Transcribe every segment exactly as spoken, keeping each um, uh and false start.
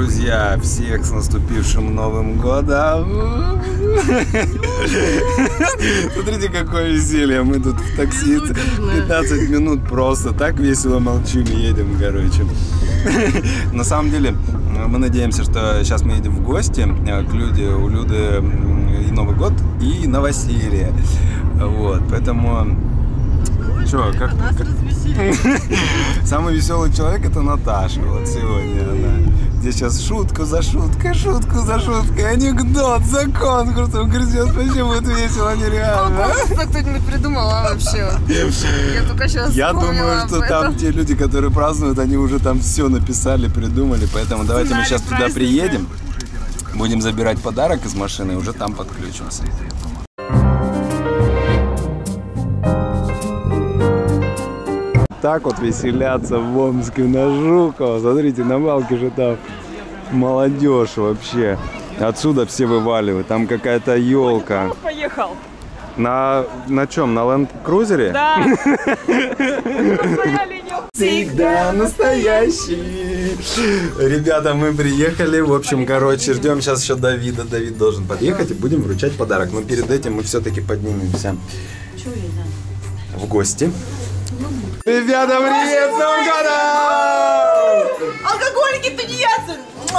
друзья! Всех с наступившим Новым годом! Смотрите, какое веселье! Мы тут в такси пятнадцать минут просто так весело молчим и едем, короче. На самом деле, мы надеемся, что сейчас мы едем в гости к Люде. У Люды и Новый год, и новоселье. Вот, поэтому... Что, как... как... Самый веселый человек — это Наташа. Вот сегодня она. Здесь сейчас шутку за шуткой, шутку за шуткой, анекдот за конкурсом. Грызет, вообще будет весело, нереально. А конкурс кто-нибудь придумал, а вообще? Я только сейчас Я думаю, что там те люди, которые празднуют, они уже там все написали, придумали. Поэтому давайте мы сейчас туда приедем, будем забирать подарок из машины и уже там подключимся. Так вот веселятся в Омске на Жукова. Смотрите, на Валке же там молодежь вообще. Отсюда все вываливают. Там какая-то елка. Поехал. На, на чем? На ленд-крузере? Да. Всегда настоящий. Ребята, мы приехали. В общем, короче, ждем сейчас еще Давида. Давид должен подъехать и будем вручать подарок. Но перед этим мы все-таки поднимемся в гости. Ребята, привет! С Новым годом! Алкоголики, тунеядцы!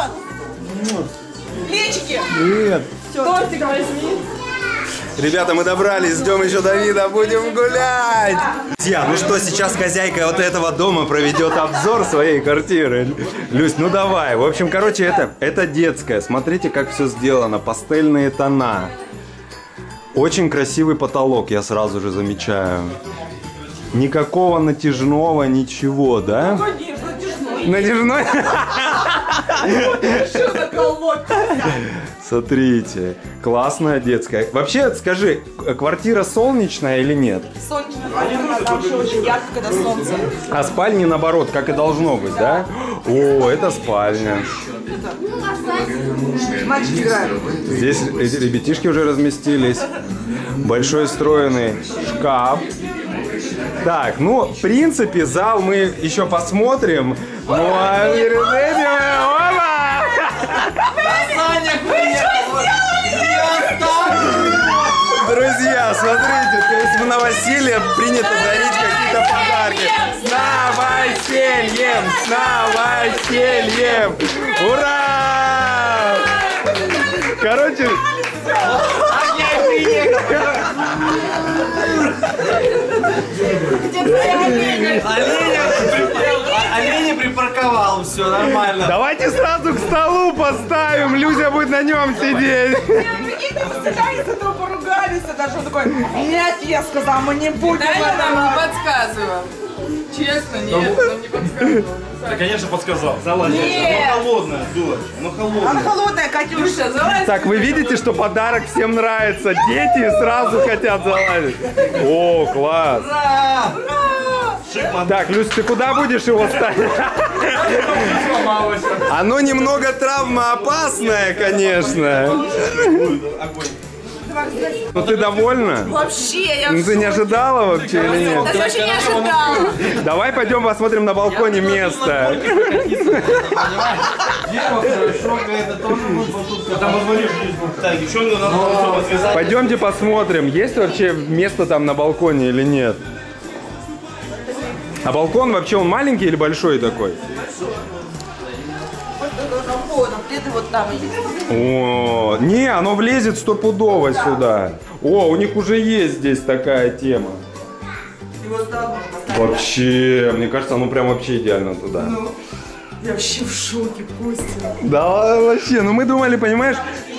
Лечики! Привет! Тортик возьми. Ребята, мы добрались, ждем еще Давида, будем гулять! Друзья, ну что, сейчас хозяйка вот этого дома проведет обзор своей квартиры. Люсь, ну давай. В общем, короче, это, это детская. Смотрите, как все сделано. Пастельные тона. Очень красивый потолок, я сразу же замечаю. Никакого натяжного, ничего, да? Натяжной? Смотрите, классная детская. Вообще, скажи, квартира солнечная или нет? Солнечная, там же очень ярко, когда солнце. А спальни наоборот, как и должно быть, да? О, это спальня. Мальчики играют. Здесь эти ребятишки уже разместились. Большой встроенный шкаф. Так, ну, в принципе, зал мы еще посмотрим. Ну, а перед этим... Опа! Друзья, смотрите, то есть в новоселье принято дарить какие-то подарки. С новосельем! С новосельем! Ура! Короче... Оленя припарковал, все нормально. Давайте сразу к столу поставим, Люся будет на нем сидеть. Мы поругались, даже он такой, нет, я сказал, мы не будем. Да, я нам не подсказывал. Честно, нет, нам не подсказывал. Да, конечно, подсказал. Залазь. Нет. Оно холодное, дочь. Оно холодное. Она холодная, Катюша. Залазь. Так, вы видите, что подарок всем нравится. Дети сразу хотят залазить. О, класс. Так, Люсь, ты куда будешь его ставить? Оно немного травмоопасное, конечно. Ну ты довольна? Вообще, я Ну ты не ожидала вообще или нет? даже вообще не ожидала. Давай пойдем посмотрим на балконе место. Пойдемте посмотрим, есть вообще место там на балконе или нет. А балкон вообще он маленький или большой такой? Вот там есть. О, не, оно влезет стопудово сюда. О, у них уже есть здесь такая тема. Вообще, мне кажется, оно прям вообще идеально туда. Ну, я вообще в шоке, Костя. Да, вообще, ну мы думали, понимаешь...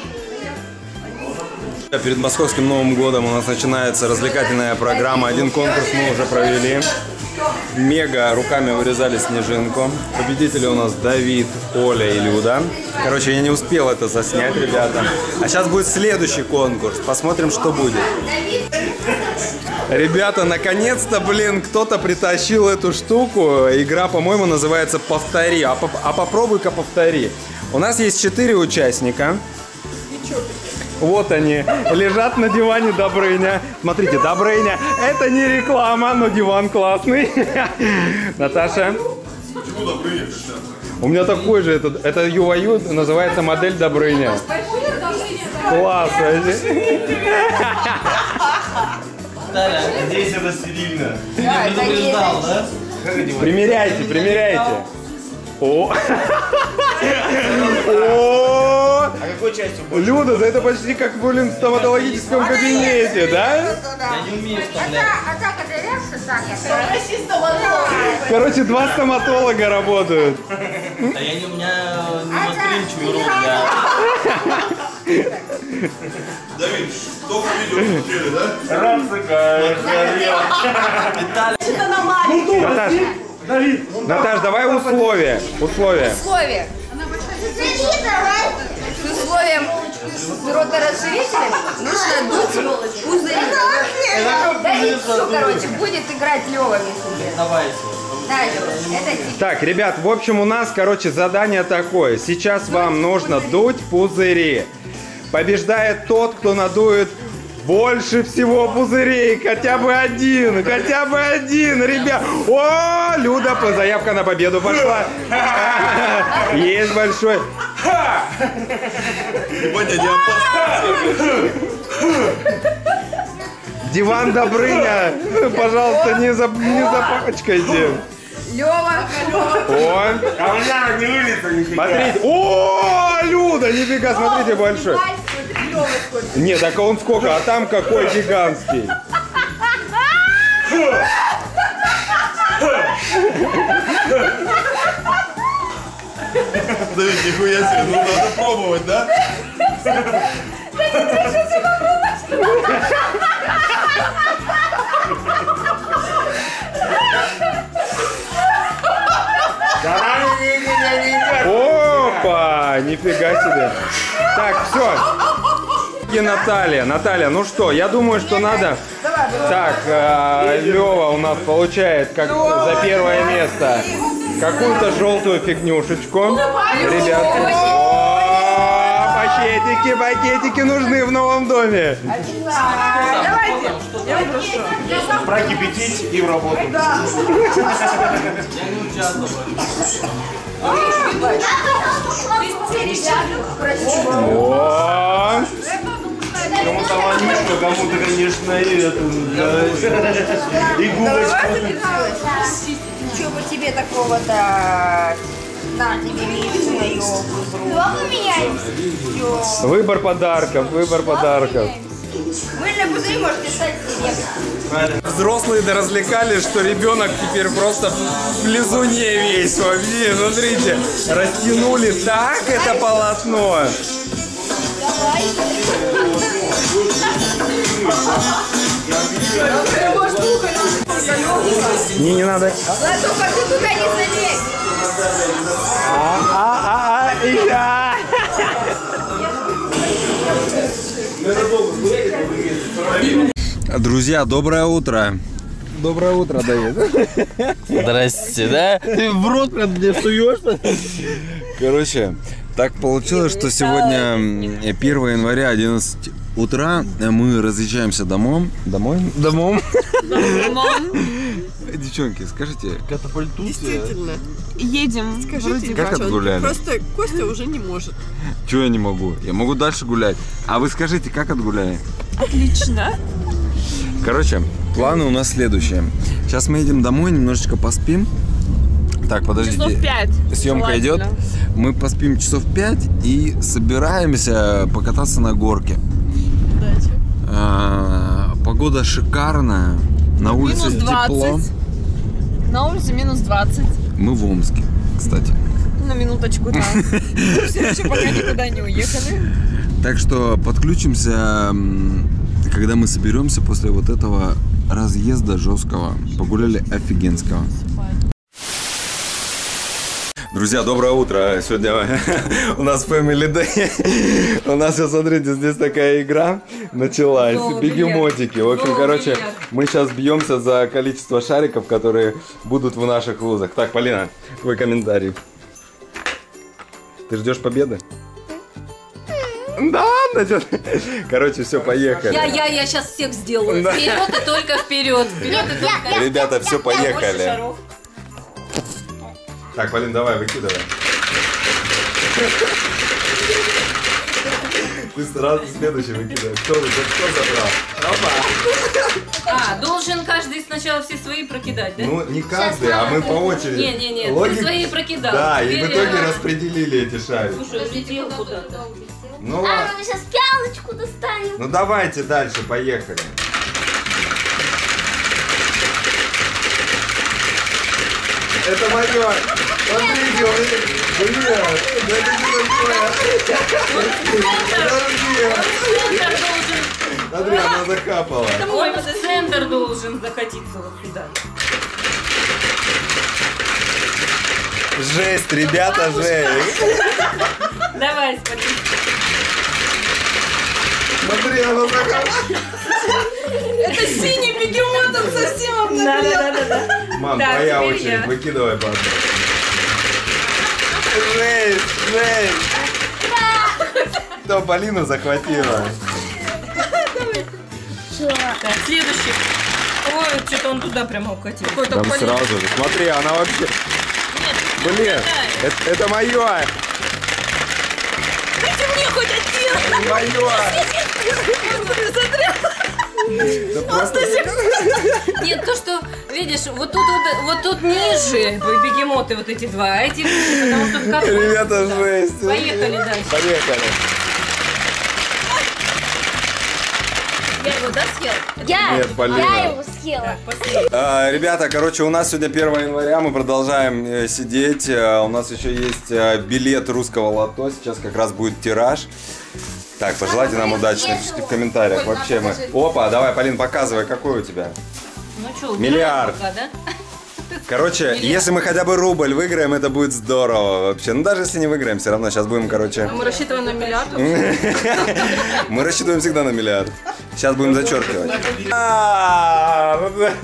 Перед московским Новым годом у нас начинается развлекательная программа. Один конкурс мы уже провели. Мега руками вырезали снежинку. Победители у нас Давид, Оля и Люда. Короче, я не успел это заснять, ребята. А сейчас будет следующий конкурс. Посмотрим, что будет. Ребята, наконец-то, блин, кто-то притащил эту штуку. Игра, по-моему, называется «Повтори». А, поп а попробуй-ка повтори. У нас есть четыре участника. Вот они, лежат на диване Добрыня. Смотрите, Добрыня, это не реклама, но диван классный. Наташа. У меня такой же, это, это Ю-Ю, называется модель Добрыня. Класс, Здесь это стерильно. Да, Я предупреждал, да? примеряйте, примеряйте. О! О! А какой частью больше? Люда, да это почти как, блин, в стоматологическом кабинете, да? Я не умею вставлять. А как это режется так? Попроси стоматолога. Короче, два стоматолога работают. А я не, у меня не восприимчивый рот для... Давид, только видео смотрели, да? Наташ, Наташ, давай условия. Условия. Условия. С условием с роторасширителем нужно дуть пузыри. Да и все, короче, будет играть Лёва вместе. Давайте. Да, Лёва, это типа. Так, ребят, в общем, у нас, короче, задание такое. Сейчас вам нужно дуть пузыри. Побеждает тот, кто надует больше всего пузырей. Хотя бы один, хотя бы один, ребят. О, Люда, заявка на победу пошла. Есть большой. Ебать, я не опасен. Диван Добрыня, пожалуйста, не, за, не запачкайте. Лёва. О, А у меня не вылезет нифига. смотрите. О, Люда, нифига, смотрите, большой. Нет, так он сколько, а там какой гигантский. Давид, нихуя себе, ну надо пробовать, да? Опа, нифига себе. Так, все. И Наталья, Наталья, ну что, я думаю, что надо... Так, э, Лёва у нас получает как за первое место какую-то желтую фигнюшечку. Ребят, о, пакетики, пакетики нужны в новом доме. Давайте. Я прошу. Прокипятить и в работу. Я не участвовал. О, Кому-то вонючка, кому-то, конечно, и эту, да, и губочку. Что по тебе такого-то? На тебе мою пузыру. Два поменяемся. выбор подарков, выбор подарков. Мыльные пузыри можете стать себе. Взрослые доразвлекались, что ребенок теперь просто в лизуне весь вообще. Смотрите, растянули так это полотно. Не, не надо. Только ты туда не залезь. А, а, а, и я. Друзья, доброе утро. Доброе утро, Давид. Здрасте, да? Ты в рот прям мне суешь? Короче, так получилось, что сегодня первое января, одиннадцать утра, мы разъезжаемся домой. Домой? Домой. Девчонки, скажите. Катапультуция. Действительно. Едем. Скажите, Как отгуляли? Просто Костя уже не может. Чего я не могу? Я могу дальше гулять. А вы скажите, как отгуляли? Отлично. Короче, планы у нас следующие. Сейчас мы едем домой, немножечко поспим. Так, подождите. Часов пять. Съемка идет. Мы поспим часов пять и собираемся покататься на горке. Удачи. А, погода шикарная. На улице Минус тепло. двадцать. На улице минус двадцать. Мы в Омске, кстати. На минуточку, да. Все еще пока никуда не уехали. Так что подключимся, м, когда мы соберемся после вот этого разъезда жесткого. Погуляли офигенского. Друзья, доброе утро. Сегодня у нас Family Day. У нас, смотрите, здесь такая игра началась. Бегемотики. В общем, короче, мы сейчас бьемся за количество шариков, которые будут в наших вузах. Так, Полина, твой комментарий. Ты ждешь победы? Да, значит. Короче, все, поехали. Я, я, я сейчас всех сделаю. Вперед и только вперед. Вперед и только. Ребята, все, Больше поехали. шаров. Так, Полин, давай, выкидывай. Ты сразу следующий выкидаешь. Кто, кто забрал? А, должен каждый сначала все свои прокидать, да? Ну, не каждый, а мы по очереди. Не-не-не, Логик... ты свои прокидал. Да, и в Теперь, итоге а... распределили эти шарики. Слушай, улетел куда-то. Ну А, ладно. мы сейчас пялочку достанем. Ну давайте дальше, поехали. Это мое. Смотрите, у меня... Блин, да это не такое. Смотри, она закапала. Он в центр должен закатиться вот сюда. Жесть, ребята, жесть. Давай, смотри. Смотри, она закапала. Это синий бегемот, он совсем обнаглел. Да-да-да. Мам, Так, твоя теперь очередь, я. выкидывай по одной. Жесть, жесть. Кто Полину захватила? Так, следующий. Ой, что-то он туда прямо укатил. Там сразу же. Смотри, она вообще... Блин, это, это мое. Дайте мне хоть один. Мое. Да просто... Нет, то, что, видишь, вот тут, вот, вот тут ниже бегемоты вот эти два, а эти выше, потому что в капот. Ребята, жесть. Поехали дальше. Поехали. Я его, да, съел? Я, Нет, Полина. я его съела. Последний. А, ребята, короче, у нас сегодня первое января, мы продолжаем э, сидеть. А, у нас еще есть э, билет русского лото, сейчас как раз будет тираж. Так, пожелайте нам удачи, напишите в комментариях. Вообще мы... Опа, давай, Полин, показывай, какой у тебя. Ну что, Миллиард. пока, да? Короче, Миллиард. если мы хотя бы рубль выиграем, это будет здорово вообще. Ну, даже если не выиграем, все равно сейчас будем, короче... Мы рассчитываем на миллиард. Мы рассчитываем всегда на миллиард. Сейчас будем зачеркивать. А, ну да.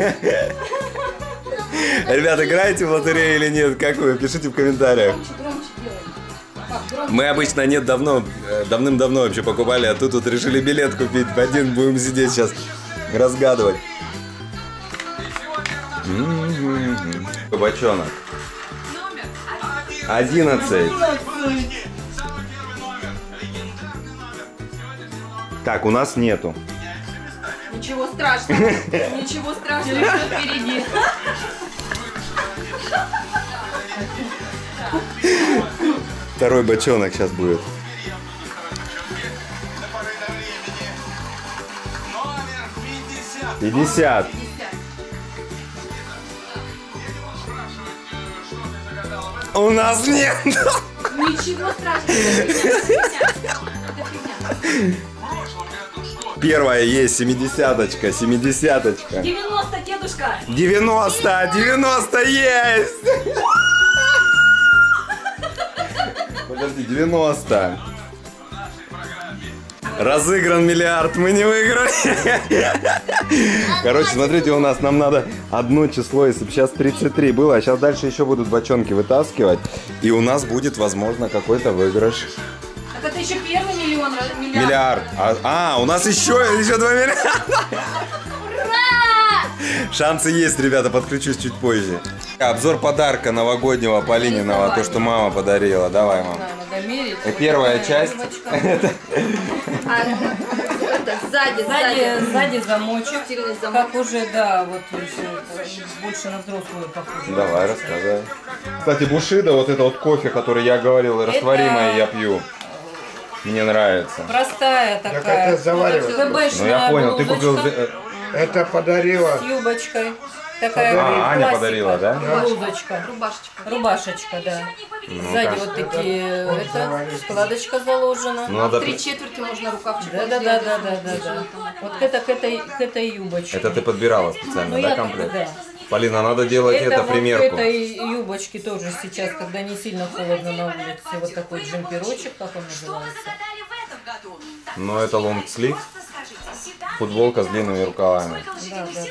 Ребят, играете в лотерею или нет? Как вы? Пишите в комментариях. Мы обычно нет давно, э, давным-давно вообще покупали, а тут вот решили билет купить. В один будем сидеть сейчас разгадывать. М-м-м. Бочонок. Одиннадцать. Так, у нас нету. Ничего страшного. Ничего страшного. Все впереди. Второй бочонок сейчас будет. пятьдесят. У нас нет. Ничего страшного. Первая есть, семидесяточка, семидесяточка. девяносто, дедушка. девяносто, девяносто есть. Подожди, девяносто. Разыгран миллиард, мы не выиграли. Короче, смотрите, у нас нам надо одно число, если бы сейчас тридцать три было, а сейчас дальше еще будут бочонки вытаскивать, и у нас будет, возможно, какой-то выигрыш. Так это еще первый миллион. Миллиард. Миллиард. А, а, у нас еще, еще два миллиарда. Шансы есть, ребята, подключусь чуть позже. Обзор подарка новогоднего Полининого, то, что мама подарила. Давай, мама. Надо мерить. Первая часть. А, это сзади, Сзади, сзади замочек. Тактильный замок. Как уже, да, вот еще больше на взрослую похоже. Давай, рассказывай. Кстати, Бушида, вот это вот кофе, который я говорил, растворимое, я пью. Мне нравится. Простая такая. это заваривается. Ну я понял, ты купил... Это подарила. С юбочкой. Такая А, Аня классика. подарила, да? Блузочка. Рубашечка. Рубашечка, да. Ну, Сзади как? вот такие, это, складочка заложена. Ну, надо... Три четверти можно рукавчик. Да, да, да, да, да, да, да. Вот к, это, к, этой, к этой юбочке. Это ты подбирала специально, Ну, да, я- комплект? да. Полина, надо делать это, Это вот к примерку. этой юбочке тоже сейчас, когда не сильно холодно на улице, вот такой джемперочек, как он называется. Но это лонгслив, футболка с длинными рукавами. Да, да, да.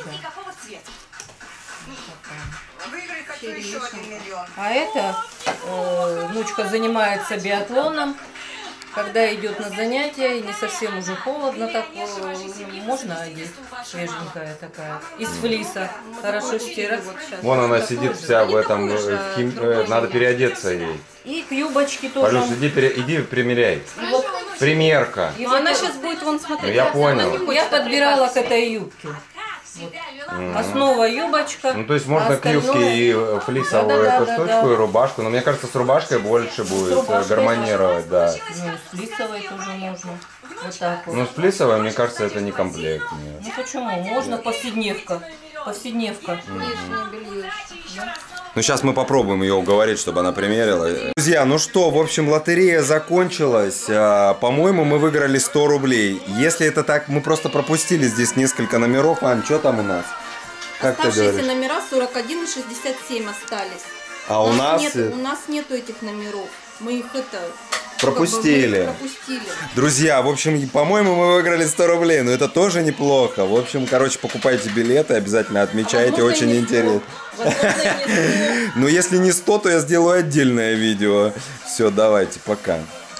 А это э, внучка занимается биатлоном. когда идет на занятия, и не совсем уже холодно, так э, можно одеть. Свеженькая такая. Из флиса. Хорошо стирать. Вон она сидит вся в этом, в хим... э, надо переодеться ей. И к юбочке тоже. Пожалуйста, иди, пере... иди примеряй. Вот. Примерка. И она сейчас будет, вон, смотреть. Ну, я понял. Я подбирала к этой юбке. Вот. Mm-hmm. Основа юбочка. Ну то есть можно остальное... к юбке и флисовую да, да, эту да, штучку, да. и рубашку. Но мне кажется, с рубашкой больше будет рубашкой гармонировать, да. Ну, с флисовой тоже можно. Вот так вот. Ну с флисовой, мне кажется, это не комплект. Нет. Ну почему? Можно повседневка. Повседневка. Mm-hmm. Ну сейчас мы попробуем ее уговорить, чтобы она примерила. Друзья, ну что, в общем, лотерея закончилась. По-моему, мы выиграли сто рублей. Если это так, мы просто пропустили здесь несколько номеров. Ань, что там у нас? Как Оставшиеся номера сорок один и шестьдесят семь остались. А у нас... Нет, у нас нету этих номеров. Мы их это... Пропустили. пропустили. Друзья, в общем, по-моему, мы выиграли сто рублей, но это тоже неплохо. В общем, короче, покупайте билеты, обязательно отмечайте, очень интересно. Но если не сто, то я сделаю отдельное видео. Все, давайте, пока.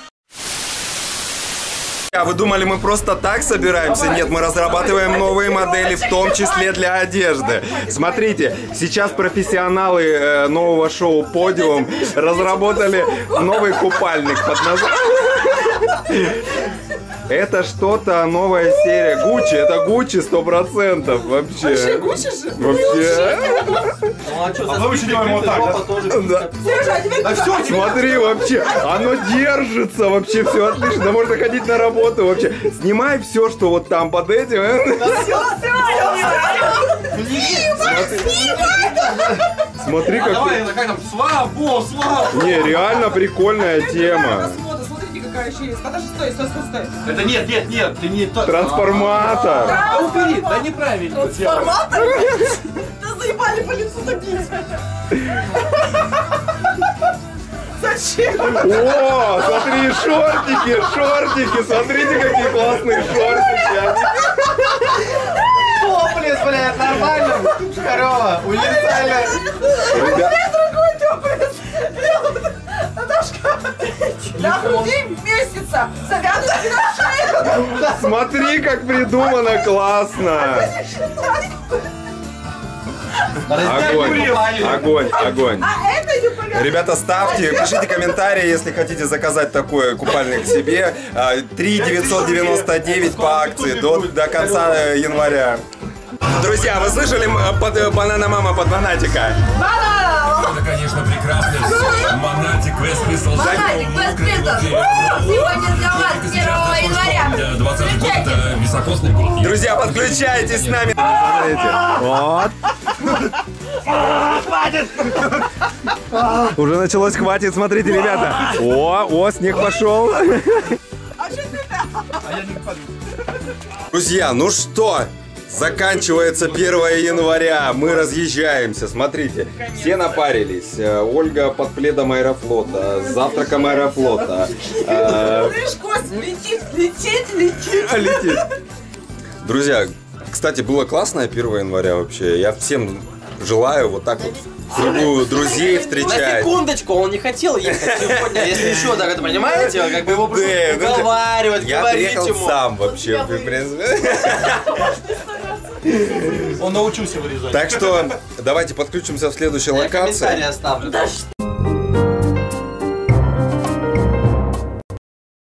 А вы думали, мы просто так собираемся? Нет, мы разрабатываем новые модели, в том числе для одежды. Смотрите, сейчас профессионалы э, нового шоу «Подиум» разработали новый купальник под названием... Это что-то, новая серия. Гуччи, это Гуччи сто процентов вообще. Вообще Гуччи же? Вообще. Ну а что, А мы еще делаем вот так, Да. Сережа, а теперь Да все, смотри, вообще, оно держится, вообще все отлично, да можно ходить на работу вообще. Снимай все, что вот там под этим. Смотри, как... Давай, как там, свабо, свабо. Не, реально прикольная тема. Смотрите, какая еще есть. Подожди, стой, стой, стой, стой. Это нет, нет, нет, ты не то. Трансформатор. Да убери, да неправильно. Трансформатор? Да заебали по лицу такие. Зачем? О, смотри, шортики, шортики, смотрите, какие классные шортики. Топлес, блядь, нормально. Корова, универсально. Другой топлес. Наташка, для груди месяца завязывайте на шею. Смотри, как придумано классно. Огонь, огонь, огонь. А это юбка. Ребята, ставьте, пишите комментарии, если хотите заказать такой купальник себе. три девятьсот девяносто девять по акции до, до конца января. Друзья, вы слышали под, банана мама под Монатика? Это, конечно, прекрасно. Монатик, Вестпистол. Монатик, Вестпистол. Сегодня для вас первого января. двадцатый год, это високосный год. Друзья, подключайтесь с нами. Смотрите. Вот. Уже началось, хватит, смотрите, ребята. О, о, снег пошел. Друзья, ну что? Заканчивается первое января, мы разъезжаемся, смотрите, все напарились, Ольга под пледом Аэрофлота, с завтраком Аэрофлота. Слышь, Кость, летит, летит, летит. Летит. Друзья, кстати, было классное первое января вообще, я всем желаю вот так вот в кругу друзей На встречать. секундочку, он не хотел ехать сегодня, если еще так это понимаете, как бы его просто уговаривать, Я говорить приехал ему. сам вообще, в принципе. Он научился вырезать. Так что давайте подключимся в следующей Я локации. комментарий оставлю.